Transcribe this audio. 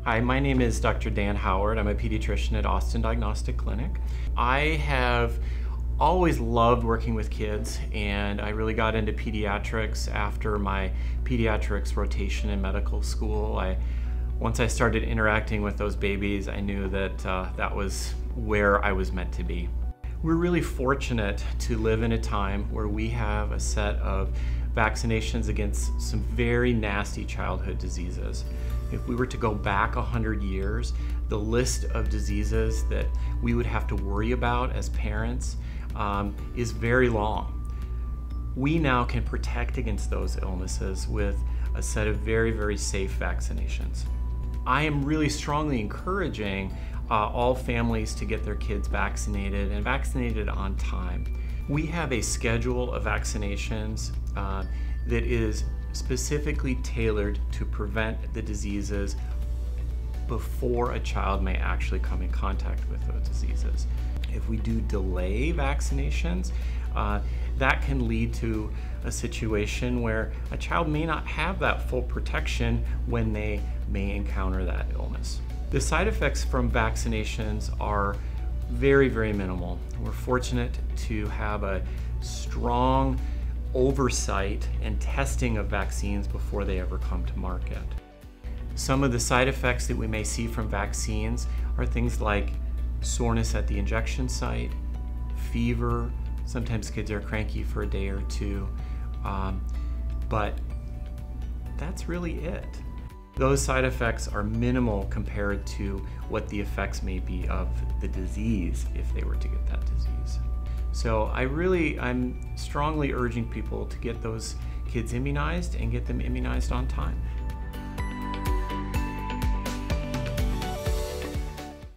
Hi, my name is Dr. Dan Howard. I'm a pediatrician at Austin Diagnostic Clinic. I have always loved working with kids, and I really got into pediatrics after my pediatrics rotation in medical school. Once I started interacting with those babies, I knew that that was where I was meant to be. We're really fortunate to live in a time where we have a set of vaccinations against some very nasty childhood diseases. If we were to go back 100 years, the list of diseases that we would have to worry about as parents is very long. We now can protect against those illnesses with a set of very, very safe vaccinations. I am really strongly encouraging all families to get their kids vaccinated and vaccinated on time. We have a schedule of vaccinations that is specifically tailored to prevent the diseases before a child may actually come in contact with those diseases. If we do delay vaccinations, that can lead to a situation where a child may not have that full protection when they may encounter that illness. The side effects from vaccinations are very, very minimal. We're fortunate to have a strong oversight and testing of vaccines before they ever come to market. Some of the side effects that we may see from vaccines are things like soreness at the injection site, fever. Sometimes kids are cranky for a day or two, but that's really it. Those side effects are minimal compared to what the effects may be of the disease if they were to get that disease. So I'm strongly urging people to get those kids immunized and get them immunized on time.